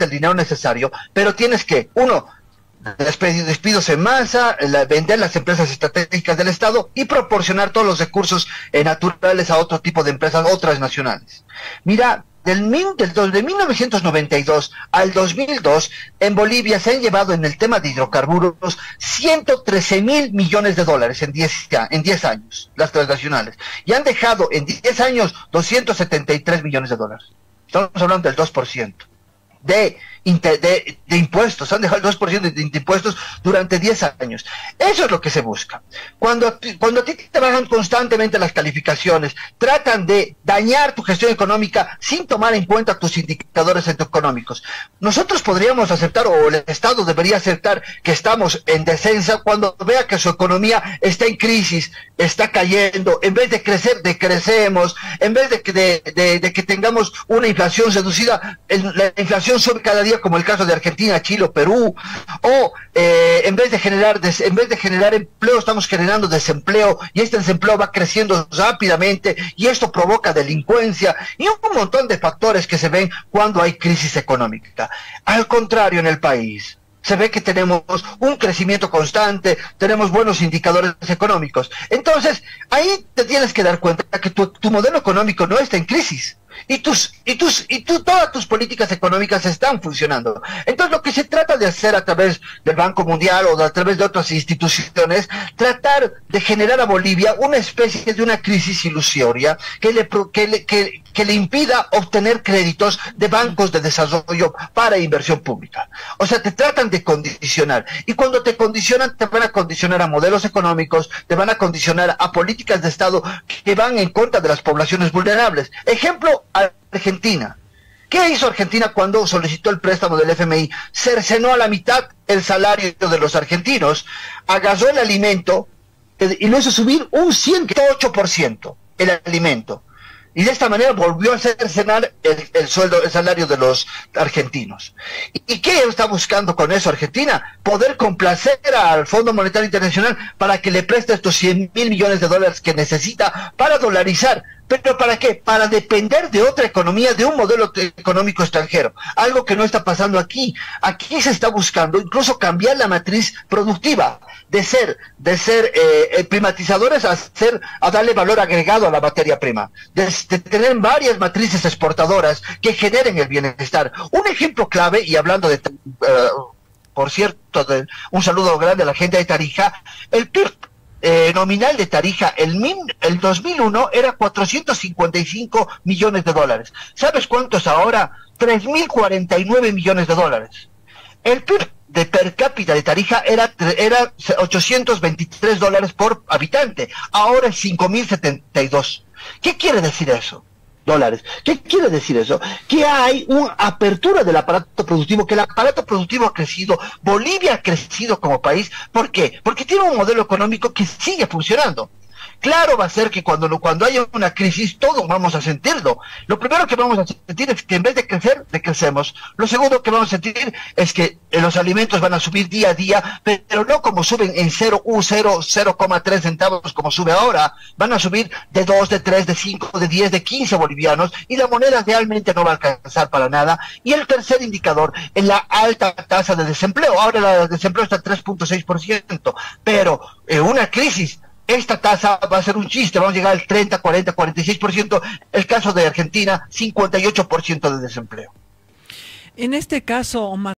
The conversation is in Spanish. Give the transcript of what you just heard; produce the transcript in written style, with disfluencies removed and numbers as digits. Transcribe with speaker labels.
Speaker 1: darte el dinero necesario, pero tienes que, uno, despidos en masa, vender las empresas estratégicas del Estado y proporcionar todos los recursos naturales a otro tipo de empresas, otras nacionales. Mira, de 1992 al 2002, en Bolivia se han llevado en el tema de hidrocarburos 113.000 millones de dólares en 10 años, las transnacionales, y han dejado en 10 años 273 millones de dólares. Estamos hablando del 2% de impuestos, han dejado el 2% de impuestos durante 10 años. Eso es lo que se busca. Cuando a ti te bajan constantemente las calificaciones, tratan de dañar tu gestión económica sin tomar en cuenta tus indicadores económicos. Nosotros podríamos aceptar, o el Estado debería aceptar, que estamos en descenso cuando vea que su economía está en crisis, está cayendo. En vez de crecer, decrecemos. En vez de que tengamos una inflación reducida, la inflación sube cada día, como el caso de Argentina, Chile o Perú, o en vez de generar empleo, estamos generando desempleo, y este desempleo va creciendo rápidamente, y esto provoca delincuencia y un montón de factores que se ven cuando hay crisis económica. Al contrario, en el país se ve que tenemos un crecimiento constante, tenemos buenos indicadores económicos. Entonces, ahí te tienes que dar cuenta que tu modelo económico no está en crisis. Y todas tus políticas económicas están funcionando. Entonces, lo que se trata de hacer a través del Banco Mundial o a través de otras instituciones, tratar de generar a Bolivia una especie de una crisis ilusoria que le impida obtener créditos de bancos de desarrollo para inversión pública. O sea, te tratan de condicionar, y cuando te condicionan, te van a condicionar a modelos económicos, te van a condicionar a políticas de Estado que van en contra de las poblaciones vulnerables. Ejemplo, Argentina. ¿Qué hizo Argentina cuando solicitó el préstamo del FMI? Cercenó a la mitad el salario de los argentinos, agarró el alimento y lo hizo subir un 108% el alimento. Y de esta manera volvió a cercenar el salario de los argentinos. ¿Y qué está buscando con eso Argentina? Poder complacer al Fondo Monetario Internacional para que le preste estos 100.000 millones de dólares que necesita para dolarizar. ¿Pero para qué? Para depender de otra economía, de un modelo económico extranjero. Algo que no está pasando aquí. Aquí se está buscando incluso cambiar la matriz productiva, de ser privatizadores a darle valor agregado a la materia prima, de tener varias matrices exportadoras que generen el bienestar. Un ejemplo clave, y hablando de, por cierto, un saludo grande a la gente de Tarija, el PIB nominal de Tarija, el 2001 era 455 millones de dólares. ¿Sabes cuánto es ahora? 3.049 millones de dólares. El PIB de per cápita de Tarija era 823 dólares por habitante, ahora es 5.072. ¿Qué quiere decir eso? Dólares. ¿Qué quiere decir eso? Que hay una apertura del aparato productivo, que el aparato productivo ha crecido, Bolivia ha crecido como país. ¿Por qué? Porque tiene un modelo económico que sigue funcionando. Claro, va a ser que cuando haya una crisis todos vamos a sentirlo. Lo primero que vamos a sentir es que en vez de crecer, decrecemos. Lo segundo que vamos a sentir es que los alimentos van a subir día a día, pero no como suben en 0,3 centavos como sube ahora. Van a subir de 2, de 3, de 5, de 10, de 15 bolivianos, y la moneda realmente no va a alcanzar para nada. Y el tercer indicador es la alta tasa de desempleo. Ahora el desempleo está al 3.6%, pero en una crisis esta tasa va a ser un chiste, vamos a llegar al 30, 40, 46%, el caso de Argentina, 58% de desempleo.
Speaker 2: En este caso, Omar,